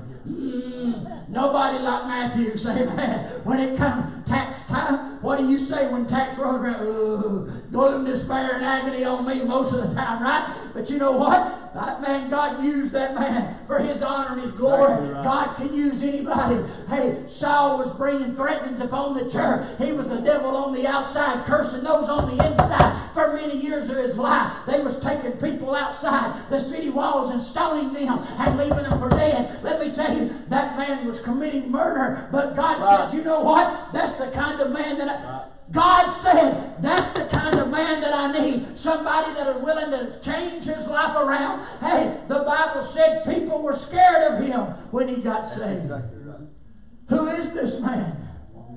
Mm, nobody like Matthew. Say, man, when it comes tax time, what do you say when tax rolls around? Oh, gloom, despair, and agony on me most of the time, right? But you know what? That man, God used that man for his honor and his glory. Exactly right. God can use anybody. Hey, Saul was bringing threatenings upon the church. He was the devil on the outside, cursing those on the inside. For many years of his life, they was taking people outside the city walls and stoning them and leaving them for dead. Let me tell you, that man was committing murder. But God Right. said, you know what? That's the kind of man that I... God said, that's the kind of man that I need. Somebody that is willing to change his life around. Hey, the Bible said people were scared of him when he got saved. Exactly right. Who is this man?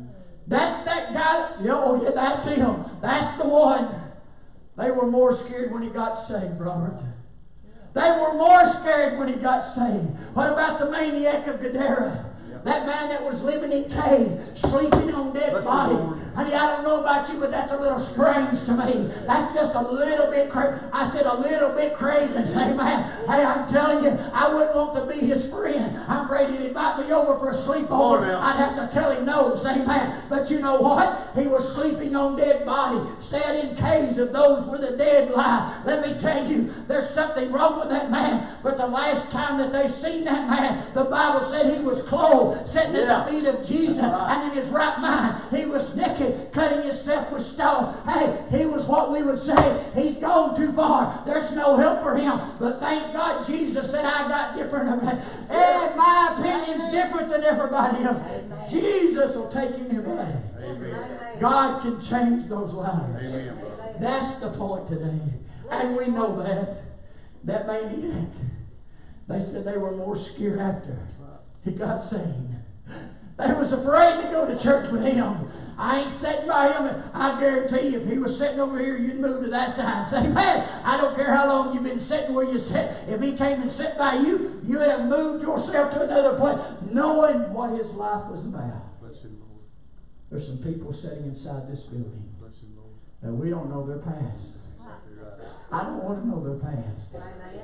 That's that guy. Yeah, oh, yeah, that's him. That's the one. They were more scared when he got saved, Robert. They were more scared when he got saved. What about the maniac of Gadara? That man that was living in cave, sleeping on dead Bless the body. Lord. Honey, I don't know about you, but that's a little strange to me. That's just a little bit crazy. I said a little bit crazy. Say, man, hey, I'm telling you, I wouldn't want to be his friend. I'm afraid he'd invite me over for a sleepover. now. I'd have to tell him no. Say, man, but you know what? He was sleeping on dead body, staying in caves of those with a dead lie. Let me tell you, there's something wrong with that man. But the last time that they seen that man, the Bible said he was clothed, sitting Yeah. at the feet of Jesus, and in his right mind, he was naked, cutting himself with stone. Hey, he was what we would say, he's gone too far. There's no help for him. But thank God Jesus said, I got different. And my opinion's different than everybody else. Jesus will take anybody. Amen. God can change those lives. Amen, brother. That's the point today. And we know that. That maniac. They said they were more scared after he got saved. They was afraid to go to church with him. I ain't sitting by him. I guarantee you, if he was sitting over here, you'd move to that side. Say, man, I don't care how long you've been sitting where you sit. If he came and sat by you, you would have moved yourself to another place, knowing what his life was about. Bless him, Lord. There's some people sitting inside this building Bless him, Lord. that we don't know their past. Exactly right. I don't want to know their past.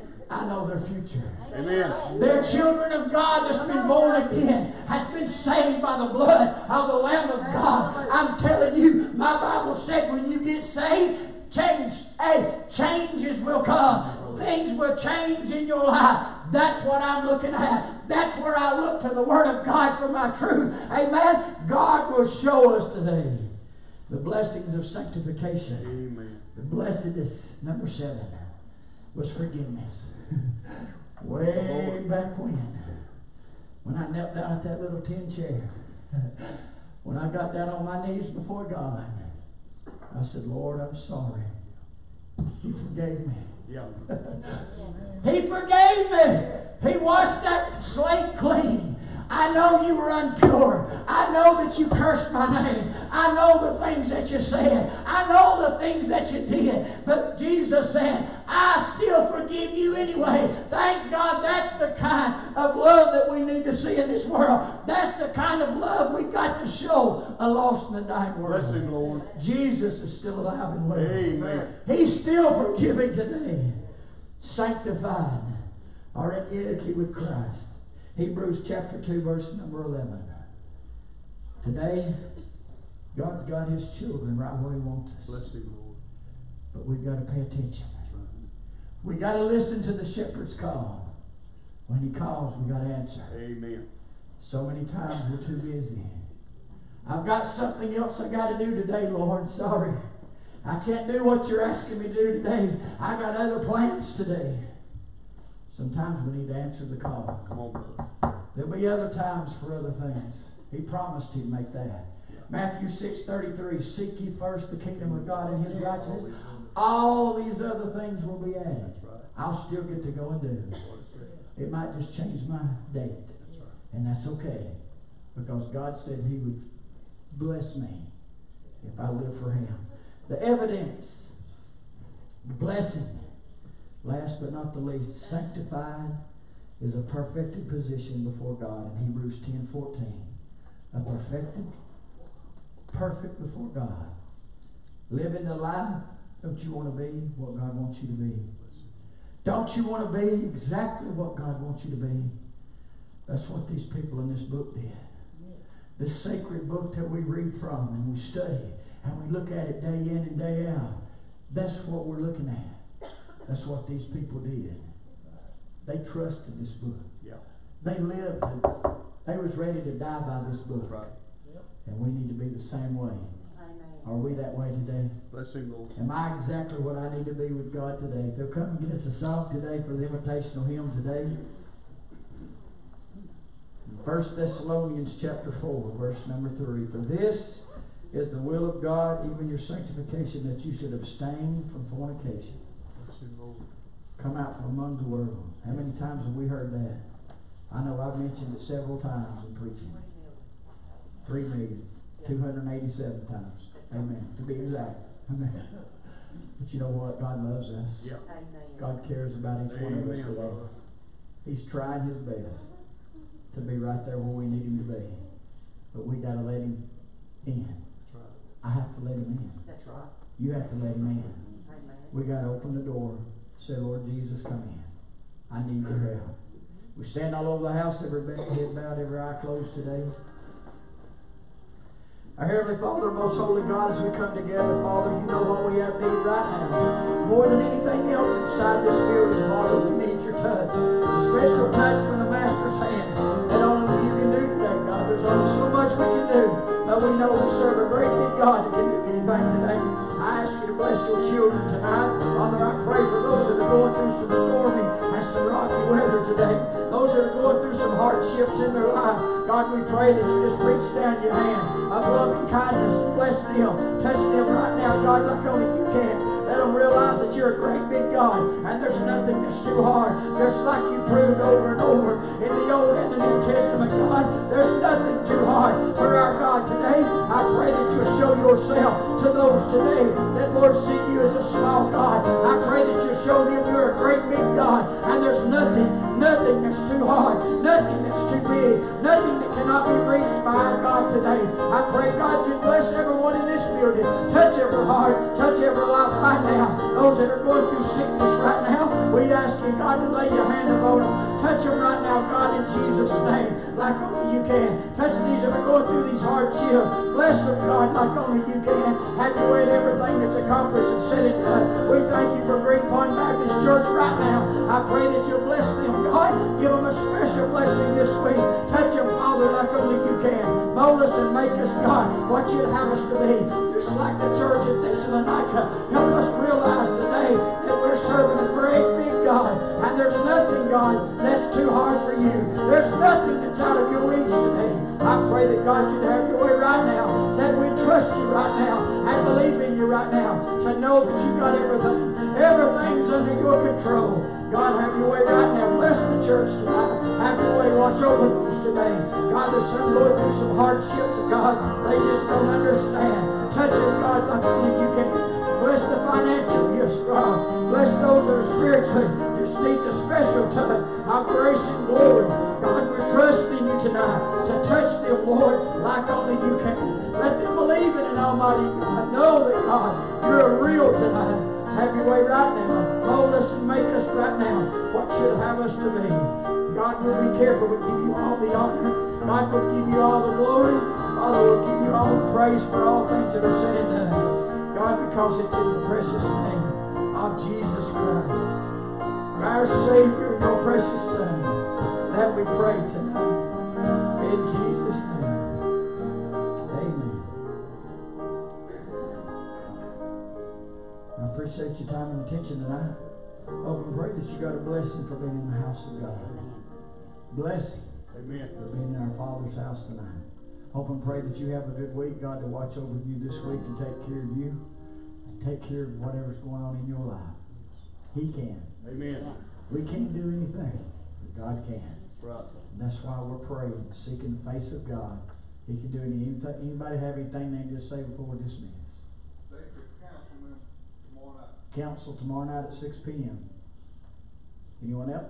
I know their future. Amen. They're children of God that's been born again, has been saved by the blood of the Lamb of God. I'm telling you, my Bible said when you get saved, change, hey, changes will come. Things will change in your life. That's what I'm looking at. That's where I look to the Word of God for my truth. Amen. God will show us today the blessings of sanctification. Amen. The blessedness, number seven, was forgiveness. Way back when, when I knelt down at that little tin chair, when I got down on my knees before God, I said, Lord, I'm sorry. He forgave me. Yeah. He forgave me. He washed that slate clean. I know you were impure. I know that you cursed my name. I know the things that you said. I know the things that you did. But Jesus said, I still forgive you anyway. Thank God that's the kind of love that we need to see in this world. That's the kind of love we've got to show a lost and a dying world. Bless him, Lord. Jesus is still alive and well. Amen. He's still forgiving today. Sanctified are in unity with Christ. Hebrews chapter two, verse number eleven. Today, God's got his children right where he wants us. Bless him, Lord. But we've got to pay attention. We got to listen to the shepherd's call. When he calls, we got to answer. Amen. So many times we're too busy. I've got something else I got to do today, Lord. Sorry. I can't do what you're asking me to do today. I got other plans today. Sometimes we need to answer the call. Come on, brother. There'll be other times for other things. He promised he'd make that. Matthew six thirty-three, seek ye first the kingdom of God and his righteousness. All these other things will be added. I'll still get to go and do. It might just change my date. And that's okay. Because God said he would bless me if I live for him. The evidence Blessing. Last but not the least, sanctified is a perfected position before God in Hebrews ten fourteen. A perfected, perfect before God. Living the life, don't you want to be what God wants you to be? Don't you want to be exactly what God wants you to be? That's what these people in this book did. This sacred book that we read from and we study and we look at it day in and day out. That's what we're looking at. That's what these people did. They trusted this book. Yeah. They lived it. They was ready to die by this book. Right. And we need to be the same way. Amen. Are we that way today? Bless you, Lord. Am I exactly what I need to be with God today? If they'll come and get us a song today for the invitational hymn today. First Thessalonians chapter four, verse number three. For this is the will of God, even your sanctification, that you should abstain from fornication. Bless you, Lord. Come out from among the world. How many times have we heard that? I know I've mentioned it several times in preaching. Three million, two hundred eighty-seven times. Amen. To be exact. Amen. But you know what? God loves us. Yeah. Amen. God cares about each one of us Amen, today. brother. He's trying his best to be right there where we need him to be. But we got to let him in. That's right. I have to let him in. That's right. You have to let him in. Amen. We got to open the door. Say, Lord Jesus, come in. I need your help. We stand all over the house, every head bowed, every eye closed today. Our Heavenly Father, most holy God, as we come together, Father, you know what we have need right now. More than anything else inside this building, Father, we need your touch. A special touch from the Master's hand that only you can do today, God. There's only so much we can do, but we know we serve a great big God that can do anything today. I ask you to bless your children tonight. Father, I pray for those that are going through some stormy and some rocky weather today. Those that are going through some hardships in their life. God, we pray that you just reach down your hand of loving kindness and bless them. Touch them right now, God, like only you can. Let them realize that you're a great big God and there's nothing that's too hard. Just like you proved over and over in the Old and the New Testament, God, there's nothing too hard for our God today. I pray that you'll show yourself to those today that, Lord, see you as a small God. I pray that you'll show them you're a great big God and there's nothing, nothing that's too hard, nothing that's too big, nothing that cannot be reached by our God today. I pray, God, you bless everyone in this building. Touch every heart, touch every life right now. Those that are going through sickness right now, we ask you, God, to lay your hand upon them. Touch them right now, God, in Jesus' name, like only you can. Touch these that are going through these hardships. Bless them, God, like only you can. Have your way in everything that's accomplished and said and done. We thank you for Green Pond Baptist Church right now. I pray that you bless them, God. Give them a special blessing this week. Touch them, Father, like only you can. Mold us and make us, God, what you'd have us to be. Just like the church at Thessalonica. Help us realize today that we're serving a great big God. And there's nothing, God, that's too hard for you. There's nothing that's out of your reach today. I pray that, God, you'd have your way right now. That we trust you right now and believe in you right now. To know that you got everything. Everything's under your control. God, have your way right now. Bless the church tonight. Have your way. Watch over those today. God, there's some going through some hardships, God, they just don't understand. Touch them, God, like only you can. Bless the financial gifts, God. Bless those that are spiritually just needs a special touch of grace and glory. God, we're trusting you tonight to touch them, Lord, like only you can. Let them believe in an almighty God. Know that, God, you're real tonight. Have your way right now. Mold us and make us right now what you'd have us to be. God, we'll be careful. We'll give you all the honor. God, we'll give you all the glory. Father, we'll give you all the praise for all things that are said and done. God, because it's in the precious name of Jesus Christ, our Savior, your precious Son, that we pray tonight. In Jesus' name. Amen. I appreciate your time and attention tonight. Hope and pray that you got a blessing for being in the house of God. Blessing. Amen. For being in our Father's house tonight. Hope and pray that you have a good week. God to watch over you this week and take care of you. And take care of whatever's going on in your life. He can. Amen. We can't do anything, but God can. Right. And that's why we're praying, seeking the face of God. He can do anything. Anybody have anything they can just say before we're dismissed? council tomorrow night at six P M Anyone else?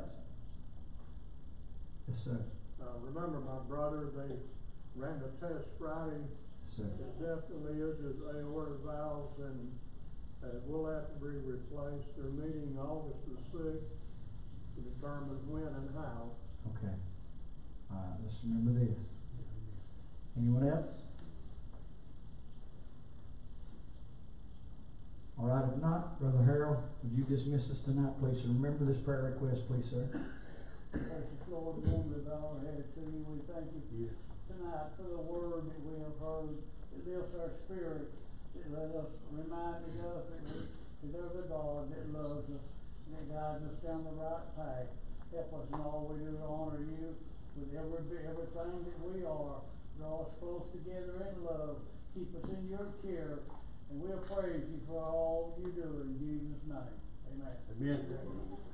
Yes, sir. Uh, remember my brother, they ran the test Friday. Yes, sir. It definitely is his aorta valves, and uh, will have to be replaced. They're meeting August the sixth to determine when and how. Okay. Alright, let's remember this. Anyone else? Alright, if not, Brother Harold, would you dismiss us tonight, please? So remember this prayer request, please, sir. Precious Lord, warm with our head to you, we thank you tonight for the word that we have heard. It lifts our spirit. It let us remind us that we, there's a God that loves us, and that guides us down the right path. Help us in all we do to honor you with every everything that we are. Draw us close together in love. Keep us in your care. And we'll praise you for all you do in Jesus' name. Amen. Amen.